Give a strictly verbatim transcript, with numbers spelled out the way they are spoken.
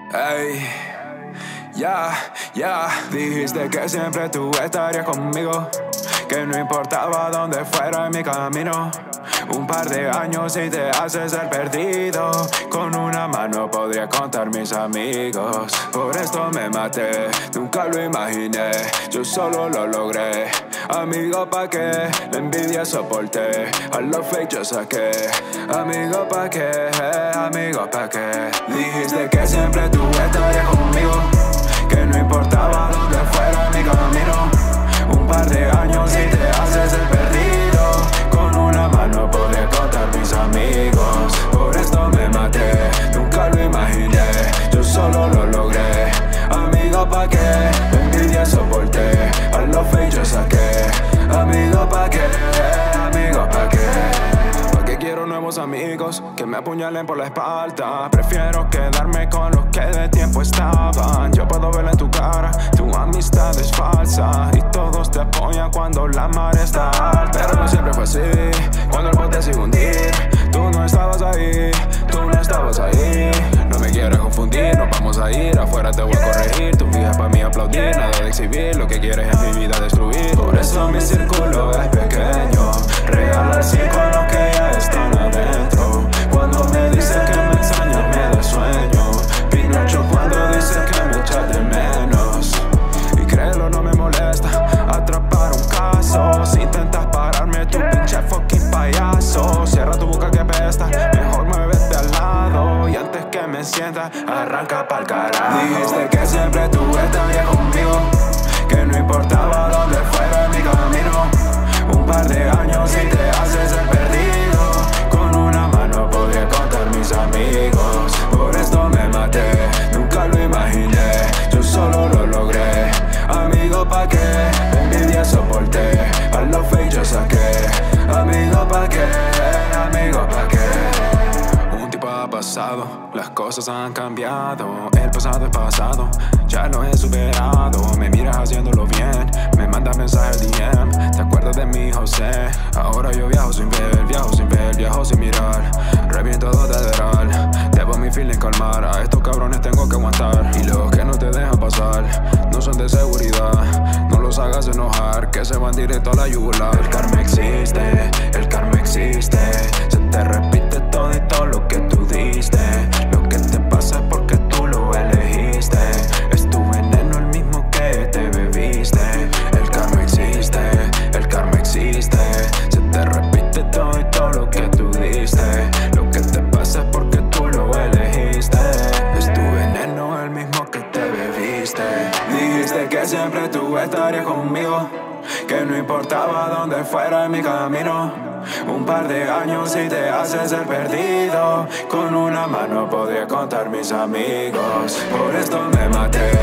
Ey, ya, ya. Dijiste que siempre tú estarías conmigo, que no importaba dónde fuera en mi camino. Un par de años y te haces el perdido. Con una mano podría contar mis amigos. Por esto me maté, nunca lo imaginé, yo solo lo logré. Amigo, pa' qué, la envidia soporté, a los fake yo saqué. Amigo, pa' qué, amigo, pa' qué. Dijiste que siempre tú estarías conmigo, que no importaba dónde fuera mi camino. Un par de años y te haces el perdido. Con una mano podría contar mis amigos. Por esto me maté, nunca lo imaginé, yo solo lo logré. Amigo, pa' qué, la envidia soporté, a los fake yo saqué. Amigo, pa' qué, amigo, pa' qué. Pa' qué quiero nuevos amigos que me apuñalen por la espalda. Prefiero quedarme con los que de tiempo estaban. Yo puedo verla en tu cara, tu amistad es falsa y todos te apoyan cuando la mar está alta. Pero no siempre fue así, cuando el bote se iba a hundir. Tú no estabas ahí, tú no estabas ahí. No me quieras confundir, nos vamos a ir, afuera te voy a corregir. Tú fijas pa' mí aplaudir, nada de exhibir, lo que quieres es mi vida destruir. Por eso mi círculo es pequeño, regalar cinco a los que ya están adentro. Cuando me dicen que me extrañas me da sueño. Pinocho cuando dice que me echas de menos. Y créelo, no me molesta atrapar un caso. Si intentas pararme, tu pinche fucking payaso. Cierra tu boca que pesta, mejor muévete al lado. Y antes que me sienta, arranca pa'l carajo. Dijiste que siempre tú estarías conmigo, que no importaba dónde fuera mi camino. Un par de años y te haces el perdido. Con una mano podría contar mis amigos. Por esto me maté, nunca lo imaginé, yo solo lo logré. Amigo, pa' qué, la envidia soporté, a los fake yo saqué. Amigo, pa' qué, amigo, pa' qué. Un tiempo ha pasado, las cosas han cambiado. El pasado es pasado, ya lo he superado. Me miras haciéndolo bien, me mandas mensajes D M. ¿Te acuerdas de mí, José? Ahora yo viajo sin ver, viajo sin ver, viajo sin mirar. Reviento todo federal, debo mi feeling calmar. A estos cabrones tengo que aguantar. Y los que no te dejan pasar no son de seguridad, no los hagas enojar, que se van directo a la yugular. El karma existe, el karma existe. Se te repite todo y todo lo que tú diste. Lo que te pasa es porque tú lo elegiste. Es tu veneno el mismo que te bebiste. El karma existe, el karma existe. Se te repite todo y todo lo que tú diste. Lo que te pasa es porque tú lo elegiste. Es tu veneno el mismo que te bebiste. Dijiste que siempre tú estarías conmigo, que no importaba dónde fuera en mi camino. Un par de años y te haces el perdido. Con una mano podría contar mis amigos. Por esto me maté,